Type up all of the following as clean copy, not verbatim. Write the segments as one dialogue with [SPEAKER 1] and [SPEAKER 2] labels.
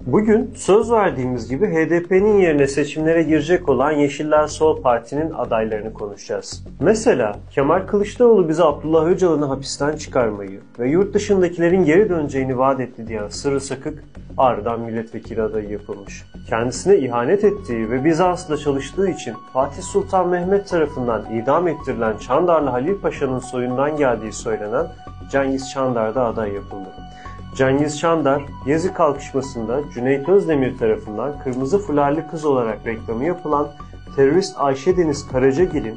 [SPEAKER 1] Bugün söz verdiğimiz gibi HDP'nin yerine seçimlere girecek olan Yeşiller Sol Parti'nin adaylarını konuşacağız. Mesela Kemal Kılıçdaroğlu bize Abdullah Öcalan'ı hapisten çıkarmayı ve yurt dışındakilerin geri döneceğini vaat etti diye Sırrı Sakık Ağrı'dan milletvekili adayı yapılmış. Kendisine ihanet ettiği ve Bizans'la çalıştığı için Fatih Sultan Mehmet tarafından idam ettirilen Çandarlı Halil Paşa'nın soyundan geldiği söylenen Cengiz Çandar da aday yapıldı. Cengiz Çandar, Gezi kalkışmasında Cüneyt Özdemir tarafından Kırmızı Fularlı Kız olarak reklamı yapılan terörist Ayşe Deniz Karacagil'in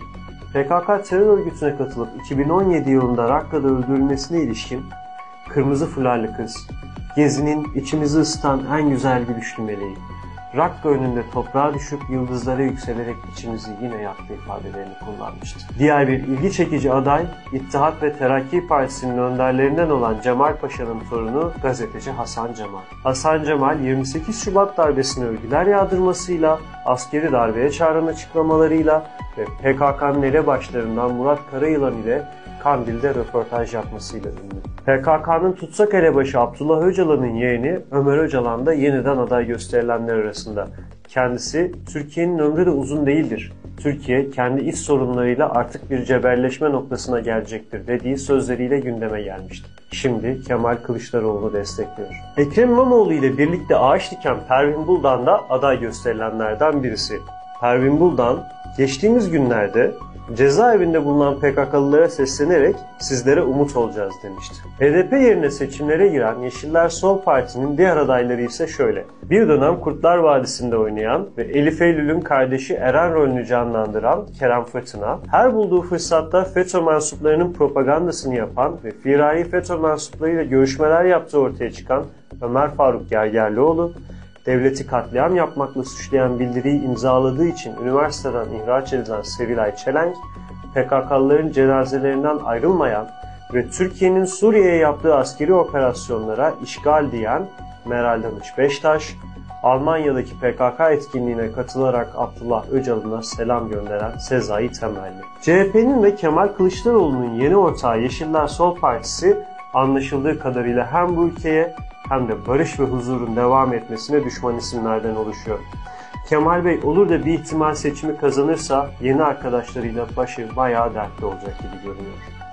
[SPEAKER 1] PKK terör örgütüne katılıp 2017 yılında Rakka'da öldürülmesine ilişkin Kırmızı Fularlı Kız, Gezi'nin içimizi ısıtan en güzel gülüşlü meleği, Rakka önünde toprağa düşüp yıldızlara yükselerek içimizi yine yaktı ifadelerini kullanmıştı. Diğer bir ilgi çekici aday, İttihat ve Terakki Partisi'nin önderlerinden olan Cemal Paşa'nın torunu gazeteci Hasan Cemal. Hasan Cemal, 28 Şubat darbesine övgüler yağdırmasıyla, askeri darbeye çağıran açıklamalarıyla ve PKK'nın elebaşlarından Murat Karayılan ile Kandil'de röportaj yapmasıyla ünlü. PKK'nın tutsak elebaşı Abdullah Öcalan'ın yeğeni Ömer Öcalan da yeniden aday gösterilenler arasında. Kendisi, Türkiye'nin ömrü de uzun değildir. Türkiye kendi iç sorunlarıyla artık bir cebelleşme noktasına gelecektir dediği sözleriyle gündeme gelmişti. Şimdi Kemal Kılıçdaroğlu'nu destekliyor. Ekrem İmamoğlu ile birlikte ağaç diken Pervin Buldan da aday gösterilenlerden birisi. Pervin Buldan, geçtiğimiz günlerde cezaevinde bulunan PKK'lılara seslenerek sizlere umut olacağız demişti. HDP yerine seçimlere giren Yeşiller Sol Parti'nin diğer adayları ise şöyle. Bir dönem Kurtlar Vadisi'nde oynayan ve Elif Eylül'ün kardeşi Eren rolünü canlandıran Kerem Fırtına, her bulduğu fırsatta FETÖ mensuplarının propagandasını yapan ve firari FETÖ mensuplarıyla görüşmeler yaptığı ortaya çıkan Ömer Faruk Gergerlioğlu, devleti katliam yapmakla suçlayan bildiriyi imzaladığı için üniversiteden ihraç edilen Sevilay Çelenk, PKK'lıların cenazelerinden ayrılmayan ve Türkiye'nin Suriye'ye yaptığı askeri operasyonlara işgal diyen Meral Danış Beştaş, Almanya'daki PKK etkinliğine katılarak Abdullah Öcalan'a selam gönderen Sezai Temelli. CHP'nin ve Kemal Kılıçdaroğlu'nun yeni ortağı Yeşiller Sol Partisi, anlaşıldığı kadarıyla hem bu ülkeye hem de barış ve huzurun devam etmesine düşman isimlerden oluşuyor. Kemal Bey olur da bir ihtimal seçimi kazanırsa yeni arkadaşlarıyla başı bayağı dertli olacak gibi görünüyor.